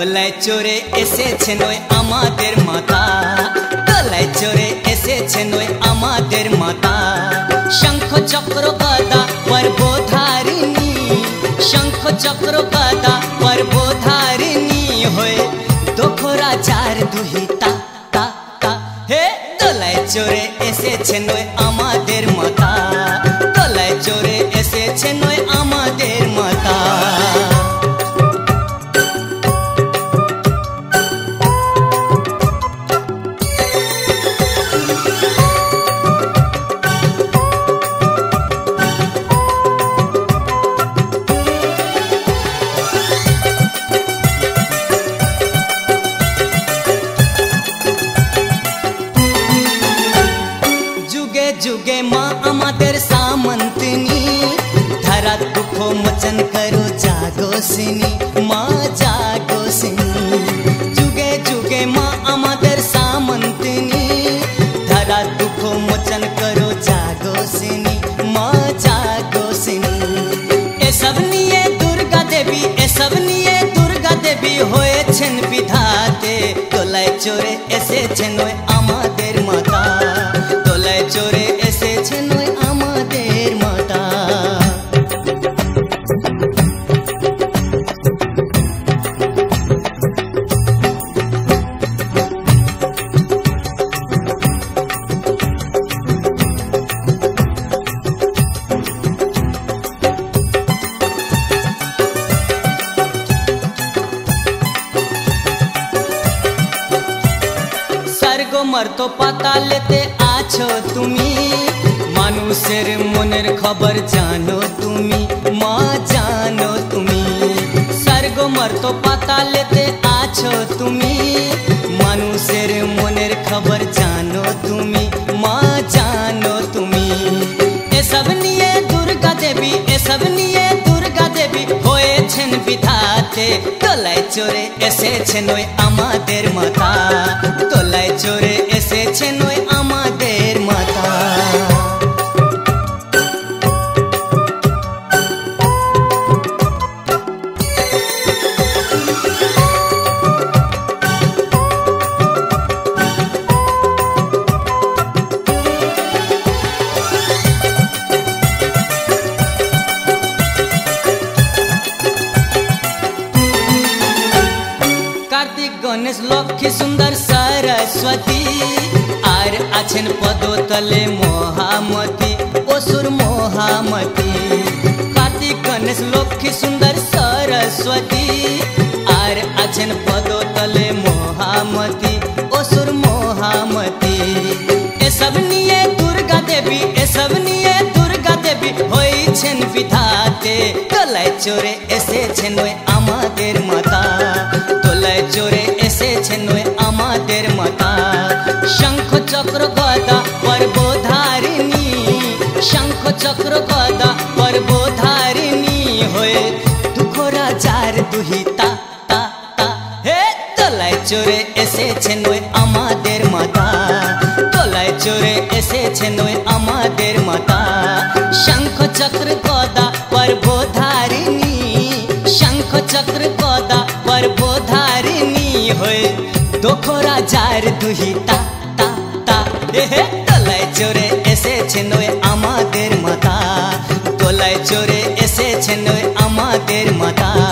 দোলায় চড়ে এসেছেন ওই আমাদের মাতা, দোলায় চড়ে এসেছেন ওই আমাদের মাতা। শঙ্খ চক্র গদা পর্বধারিণী, শঙ্খ চক্র গদা পর্বধারিণী হয়ে দোখরা চার দুহিতা তা তা। হে দোলায় চড়ে এসেছেন ওই আমাদের মাতা, দোলায় চড়ে এসেছেন ওই আমাদের মাতা। जुगे माँ আমাদের सामंतनी, धरा दुख मोचन करो जागोसिनी, माँ जागोसिनी। जुगे जुगे माँ আমাদের सामंतनी, धरा दुख मोचन करो जागोसिनी, माँ जागोसिनी। ए सब निये दुर्गा देवी, ए सब निये दुर्गा देवी হয়েছেন বিধাতে, দোলায় চড়ে এসেছেন ওই আমাদের মাতা, দোলায় চড়ে এসেছেন ওই আমাদের মাতা। স্বর্গ মর্ত পাতালেতে আছো তুমি, মানুষের মনের খবর জানো তুমি, মা জানো তুমি। স্বর্গ মর্ত পাতালেতে আছো তুমি, মানুষের মনের খবর জানো তুমি, মা জানো তুমি। এসব নিয়ে দুর্গা দেবী, এসব নিয়ে দুর্গা দেবী হয়েছেন বিধাতে, দোলায় চড়ে এসেছেন ওই আমাদের মাতা, দোলায় চড়ে এসেছেন ওই আমাদের মাতা। कार्तिक गणेश लक्ष्मी सुंदर सरस्वती, আর আছেন পদতলে মহামতি, অসুর মহামতি। কার্তিক গণেশ লক্ষ্মী সুন্দর সরস্বতী, আর আছেন পদতলে মহামতি, অসুর মহামতি। এসব নিয়ে দুর্গা দেবী, এসব নিয়ে দুর্গা দেবী হয়েছেন বিধাতে, দোলায় চড়ে এসেছেন ওই আমাদের মাতা, দোলায় চড়ে এসেছেন ওই আমাদের মাতা। শঙ্খ চক্র গদা পর্বধারিণী, শঙ্খ চক্র গদা পর্বধারিণী হয়ে দুখরা চার দুহিতা তা তা। হে দোলায় চড়ে এসেছেন ওই আমাদের মাতা, দোলায় চড়ে এসেছেন ওই আমাদের মাতা। শঙ্খ চক্র গদা পর্বধারিণী, শঙ্খ চক্র গদা পর্বধারিণী হয়ে দোখরা চার দুহিতা তা তা। হে দোলায় চড়ে এসেছেন ওই আমাদের মাতা, দোলায় চড়ে এসেছেন ওই আমাদের মাতা।